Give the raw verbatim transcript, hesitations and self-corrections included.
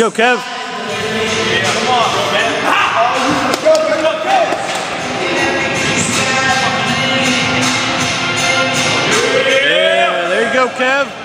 go, Kev. Yeah, come on, man. Go, go, go, go. Yeah, there you go, Kev.